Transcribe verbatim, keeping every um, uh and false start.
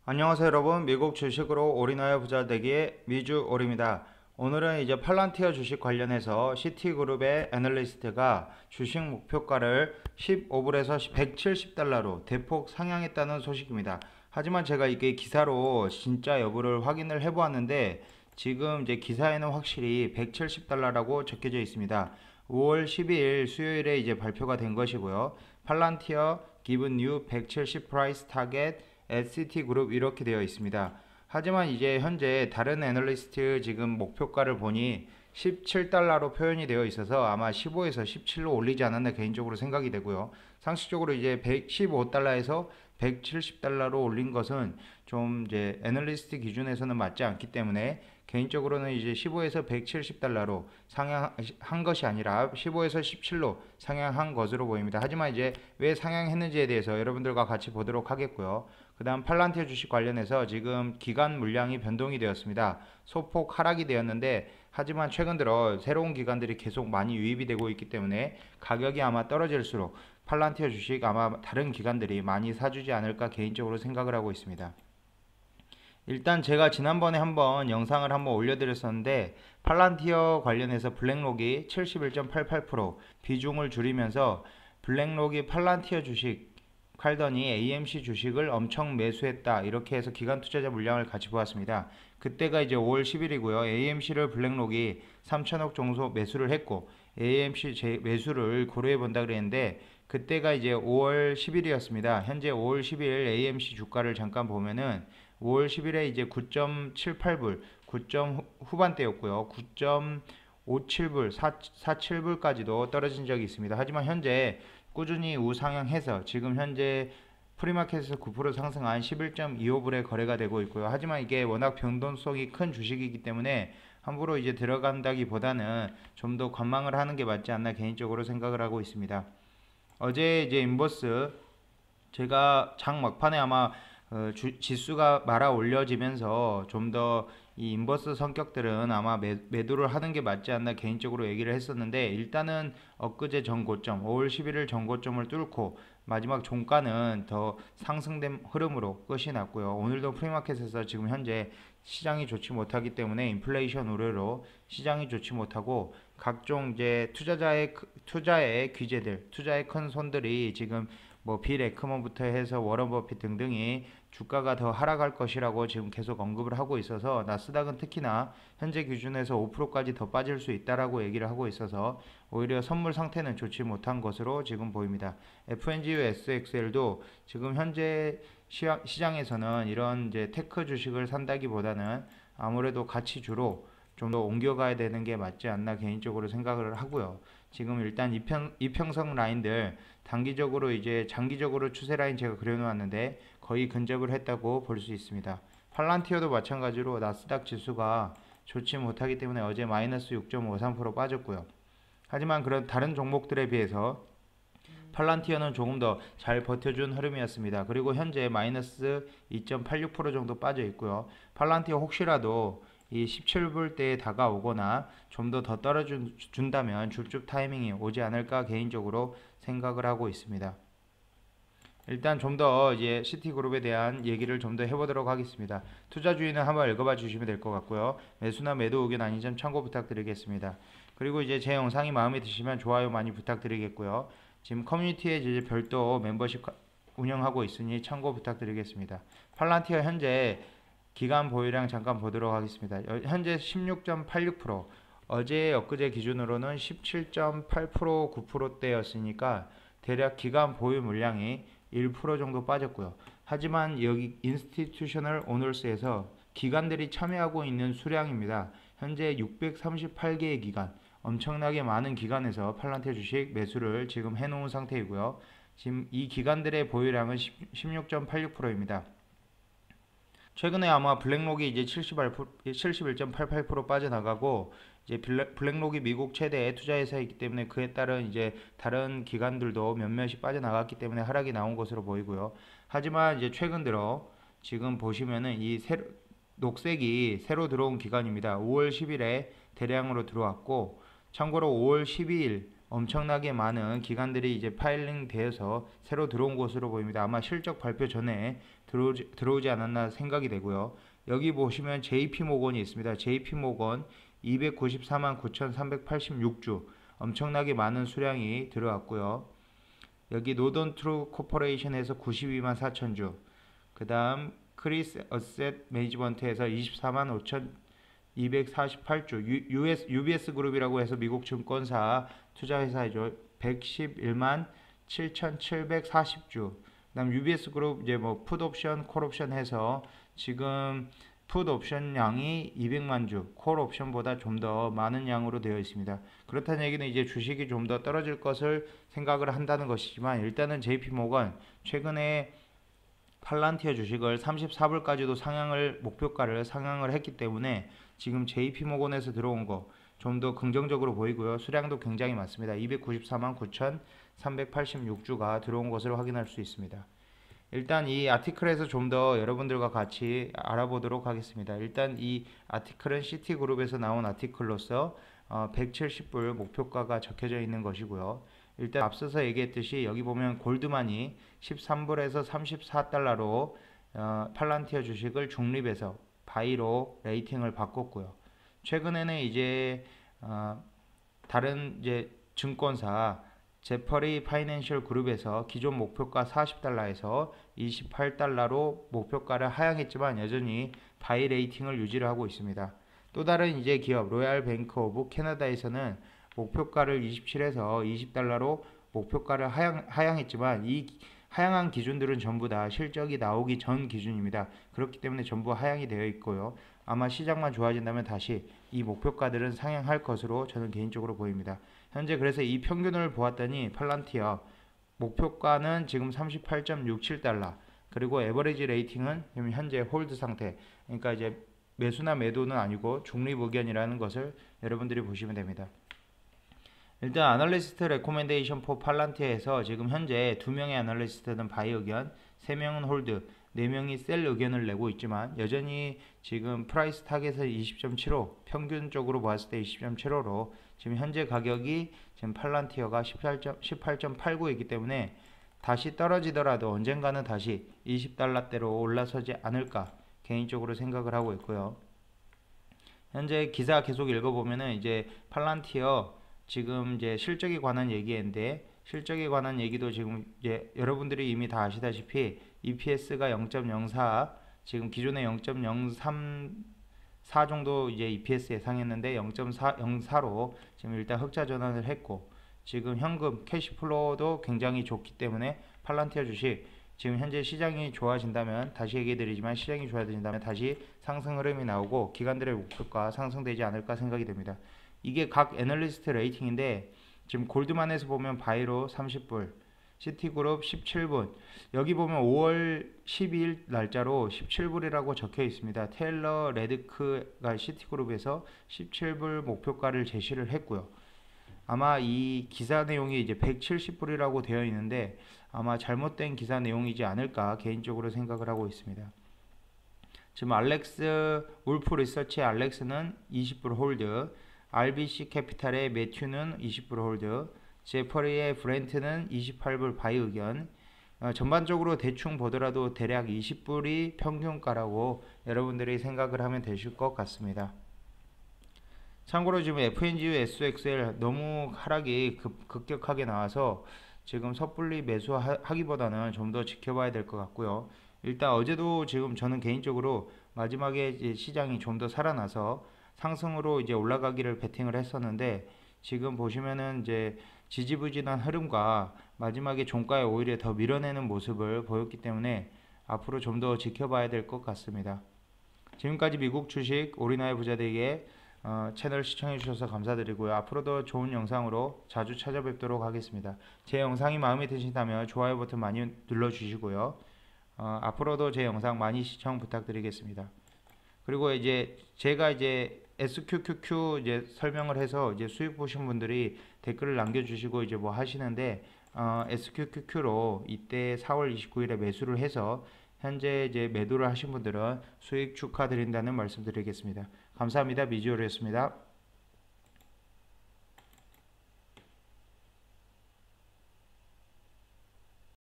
안녕하세요 여러분, 미국 주식으로 올인하여 부자 되기의 미주올입니다. 오늘은 이제 팔란티어 주식 관련해서 시티그룹의 애널리스트가 주식 목표가를 십오 불에서 백칠십 달러로 대폭 상향했다는 소식입니다. 하지만 제가 이게 기사로 진짜 여부를 확인을 해보았는데 지금 이제 기사에는 확실히 백칠십 달러라고 적혀져 있습니다. 오월 십이일 수요일에 이제 발표가 된 것이고요. 팔란티어 given new 백칠십 price target 에스시티그룹 이렇게 되어 있습니다. 하지만 이제 현재 다른 애널리스트 지금 목표가를 보니 십칠 달러로 표현이 되어 있어서 아마 십오에서 십칠로 올리지 않았나 개인적으로 생각이 되고요. 상식적으로 이제 백십오 달러에서 백칠십 달러로 올린 것은 좀 이제 애널리스트 기준에서는 맞지 않기 때문에 개인적으로는 이제 십오에서 백칠십 달러로 상향한 것이 아니라 십오에서 십칠로 상향한 것으로 보입니다. 하지만 이제 왜 상향했는지에 대해서 여러분들과 같이 보도록 하겠고요. 그 다음 팔란티어 주식 관련해서 지금 기간 물량이 변동이 되었습니다. 소폭 하락이 되었는데 하지만 최근 들어 새로운 기관들이 계속 많이 유입이 되고 있기 때문에 가격이 아마 떨어질수록 팔란티어 주식 아마 다른 기관들이 많이 사주지 않을까 개인적으로 생각을 하고 있습니다. 일단 제가 지난번에 한번 영상을 한번 올려드렸었는데 팔란티어 관련해서 블랙록이 칠십일 점 팔팔 퍼센트 비중을 줄이면서 블랙록이 팔란티어 주식 팔더니 에이엠씨 주식을 엄청 매수했다 이렇게 해서 기관 투자자 물량을 같이 보았습니다. 그때가 이제 오월 십일이고요. 에이엠씨를 블랙록이 삼천억 정도 매수를 했고 에이엠씨 제 매수를 고려해 본다 그랬는데 그때가 이제 오월 십일이었습니다. 현재 오월 십일 에이엠씨 주가를 잠깐 보면은 오월 십일에 이제 구 점 칠팔 불, 구 점 후반대였고요. 구 점 오칠 불, 사칠 불까지도 떨어진 적이 있습니다. 하지만 현재 꾸준히 우상향해서 지금 현재 프리마켓에서 구 퍼센트 상승한 십일 점 이오 불에 거래가 되고 있고요. 하지만 이게 워낙 변동성이 큰 주식이기 때문에 함부로 이제 들어간다기보다는 좀 더 관망을 하는 게 맞지 않나 개인적으로 생각을 하고 있습니다. 어제 이제 인버스 제가 장 막판에 아마 어, 주, 지수가 말아 올려지면서 좀 더 이 인버스 성격들은 아마 매, 매도를 하는 게 맞지 않나 개인적으로 얘기를 했었는데 일단은 엊그제 전고점 오월 십일일 전고점을 뚫고 마지막 종가는 더 상승된 흐름으로 끝이 났고요. 오늘도 프리마켓에서 지금 현재 시장이 좋지 못하기 때문에 인플레이션 우려로 시장이 좋지 못하고 각종 이제 투자자의 투자의 규제들, 투자의 큰 손들이 지금 뭐 빌 에크먼부터 해서 워런 버핏 등등이 주가가 더 하락할 것이라고 지금 계속 언급을 하고 있어서 나스닥은 특히나 현재 기준에서 오 퍼센트까지 더 빠질 수 있다라고 얘기를 하고 있어서 오히려 선물 상태는 좋지 못한 것으로 지금 보입니다. 에프엔지유 에스엑스엘도 지금 현재 시장에서는 이런 이제 테크 주식을 산다기보다는 아무래도 가치주로 좀 더 옮겨가야 되는 게 맞지 않나 개인적으로 생각을 하고요. 지금 일단 이평, 이평선 라인들 단기적으로 이제 장기적으로 추세 라인 제가 그려놓았는데 거의 근접을 했다고 볼 수 있습니다. 팔란티어도 마찬가지로 나스닥 지수가 좋지 못하기 때문에 어제 마이너스 육 점 오삼 퍼센트 빠졌고요. 하지만 그런 다른 종목들에 비해서 팔란티어는 조금 더 잘 버텨준 흐름이었습니다. 그리고 현재 마이너스 이 점 팔육 퍼센트 정도 빠져 있고요. 팔란티어 혹시라도 이 십칠 불대에 다가오거나 좀 더 더 떨어준다면 줍줍 타이밍이 오지 않을까 개인적으로 생각을 하고 있습니다. 일단 좀 더 이제 시티그룹에 대한 얘기를 좀 더 해보도록 하겠습니다. 투자주의는 한번 읽어봐 주시면 될 것 같고요. 매수나 매도 의견 아닌 점 참고 부탁드리겠습니다. 그리고 이제 제 영상이 마음에 드시면 좋아요 많이 부탁드리겠고요. 지금 커뮤니티에 이제 별도 멤버십 운영하고 있으니 참고 부탁드리겠습니다. 팔란티어 현재 기간 보유량 잠깐 보도록 하겠습니다. 현재 십육 점 팔육 퍼센트, 어제 엊그제 기준으로는 십칠 점 팔 퍼센트, 구 퍼센트대였으니까 대략 기간 보유 물량이 일 퍼센트 정도 빠졌고요. 하지만 여기 인스티튜셔널 오너스에서 기관들이 참여하고 있는 수량입니다. 현재 육백삼십팔 개의 기관, 엄청나게 많은 기관에서 팔란티어 주식 매수를 지금 해놓은 상태이고요. 지금 이 기관들의 보유량은 십육 점 팔육 퍼센트입니다. 최근에 아마 블랙록이 이제 칠십일 점 팔팔 퍼센트 빠져나가고 이제 블랙록이 미국 최대 투자회사이기 때문에 그에 따른 이제 다른 기관들도 몇몇이 빠져나갔기 때문에 하락이 나온 것으로 보이고요. 하지만 이제 최근 들어 지금 보시면은 이 새로, 녹색이 새로 들어온 기관입니다. 오월 십일에 대량으로 들어왔고 참고로 오월 십이일 엄청나게 많은 기관들이 이제 파일링 되어서 새로 들어온 것으로 보입니다. 아마 실적 발표 전에 들어오지, 들어오지 않았나 생각이 되고요. 여기 보시면 제이피모건이 있습니다. 제이피모건 이백구십사만 구천삼백팔십육 주 엄청나게 많은 수량이 들어왔고요. 여기 노던 트루 코퍼레이션에서 구십이만 사천 주, 그 다음 크리스 어셋 매니지먼트에서 이십사만 오천이백사십팔 주, 유에스, 유비에스 그룹이라고 해서 미국 증권사 투자회사이죠. 백십일만 칠천칠백사십 주. 그다음 유비에스 그룹 이제 뭐 풋옵션, 콜옵션 해서 지금 풋옵션 양이 이백만 주, 콜옵션보다 좀 더 많은 양으로 되어 있습니다. 그렇다는 얘기는 이제 주식이 좀 더 떨어질 것을 생각을 한다는 것이지만, 일단은 제이피모건 최근에 팔란티어 주식을 삼십사 불까지도 상향을 목표가를 상향을 했기 때문에 지금 제이피모건에서 들어온 거 좀 더 긍정적으로 보이고요. 수량도 굉장히 많습니다. 이백구십사만 구천삼백팔십육 주가 들어온 것을 확인할 수 있습니다. 일단 이 아티클에서 좀 더 여러분들과 같이 알아보도록 하겠습니다. 일단 이 아티클은 시티그룹에서 나온 아티클로서 어, 백칠십 불 목표가가 적혀져 있는 것이고요. 일단 앞서서 얘기했듯이 여기 보면 골드만이 십삼 불에서 삼십사 달러로 어, 팔란티어 주식을 중립에서 바이로 레이팅을 바꿨고요. 최근에는 이제 어, 다른 이제 증권사 제퍼리 파이낸셜 그룹에서 기존 목표가 사십 달러에서 이십팔 달러로 목표가를 하향했지만 여전히 바이 레이팅을 유지를 하고 있습니다. 또 다른 이제 기업 로얄 뱅크 오브 캐나다에서는 목표가를 이십칠에서 이십 달러로 목표가를 하향, 하향했지만 이 하향한 기준들은 전부 다 실적이 나오기 전 기준입니다. 그렇기 때문에 전부 하향이 되어 있고요. 아마 시장만 좋아진다면 다시 이 목표가들은 상향할 것으로 저는 개인적으로 보입니다. 현재 그래서 이 평균을 보았더니 팔란티어 목표가는 지금 삼십팔 점 육칠 달러, 그리고 에버리지 레이팅은 지금 현재 홀드 상태, 그러니까 이제 매수나 매도는 아니고 중립 의견이라는 것을 여러분들이 보시면 됩니다. 일단 아널리스트 레코멘데이션 포 팔란티어에서 지금 현재 두 명의 아널리스트는 바이 의견, 세 명은 홀드, 네 명이 셀 의견을 내고 있지만 여전히 지금 프라이스 타겟은 이십 점 칠오, 평균적으로 보았을 때 이십 점 칠오로 지금 현재 가격이 지금 팔란티어가 십팔 점 팔구이기 때문에 다시 떨어지더라도 언젠가는 다시 이십 달러대로 올라서지 않을까 개인적으로 생각을 하고 있고요. 현재 기사 계속 읽어보면은 이제 팔란티어 지금 이제 실적에 관한 얘기인데, 실적에 관한 얘기도 지금 이제 여러분들이 이미 다 아시다시피 이피에스가 영 점 영사, 지금 기존에 영 점 영삼사 정도 이제 이피에스 예상했는데 영 점 영사로 지금 일단 흑자 전환을 했고, 지금 현금 캐시플로우도 굉장히 좋기 때문에 팔란티어 주식 지금 현재 시장이 좋아진다면, 다시 얘기해 드리지만 시장이 좋아진다면 다시 상승 흐름이 나오고 기관들의 목표가 상승되지 않을까 생각이 됩니다. 이게 각 애널리스트 레이팅인데 지금 골드만에서 보면 바이로 삼십 불, 시티그룹 십칠 분, 여기 보면 오월 십이일 날짜로 십칠 불이라고 적혀 있습니다. 테일러 레드크가 시티그룹에서 십칠 불 목표가를 제시를 했고요. 아마 이 기사 내용이 이제 백칠십 불이라고 되어 있는데 아마 잘못된 기사 내용이지 않을까 개인적으로 생각을 하고 있습니다. 지금 알렉스 울프 리서치의 알렉스는 이십 불 홀드, 알비씨 캐피탈의 매튜는 이십 불 홀드, 제퍼리의 브렌트는 이십팔 불 바이 의견, 어, 전반적으로 대충 보더라도 대략 이십 불이 평균가라고 여러분들이 생각을 하면 되실 것 같습니다. 참고로 지금 에프엔지유 에스엑스엘 너무 하락이 급, 급격하게 나와서 지금 섣불리 매수하기보다는 좀 더 지켜봐야 될 것 같고요. 일단 어제도 지금 저는 개인적으로 마지막에 이제 시장이 좀 더 살아나서 상승으로 이제 올라가기를 베팅을 했었는데, 지금 보시면은 이제 지지부진한 흐름과 마지막에 종가에 오히려 더 밀어내는 모습을 보였기 때문에 앞으로 좀 더 지켜봐야 될 것 같습니다. 지금까지 미국 주식 오리나의 부자되기에 어, 채널 시청해 주셔서 감사드리고요. 앞으로도 좋은 영상으로 자주 찾아뵙도록 하겠습니다. 제 영상이 마음에 드신다면 좋아요 버튼 많이 눌러주시고요. 어, 앞으로도 제 영상 많이 시청 부탁드리겠습니다. 그리고 이제 제가 이제 에스큐큐큐 이제 설명을 해서 이제 수익 보신 분들이 댓글을 남겨주시고 이제 뭐 하시는데, 어, 에스큐큐큐로 이때 사월 이십구일에 매수를 해서 현재 이제 매도를 하신 분들은 수익 축하드린다는 말씀 드리겠습니다. 감사합니다. 미지오르였습니다.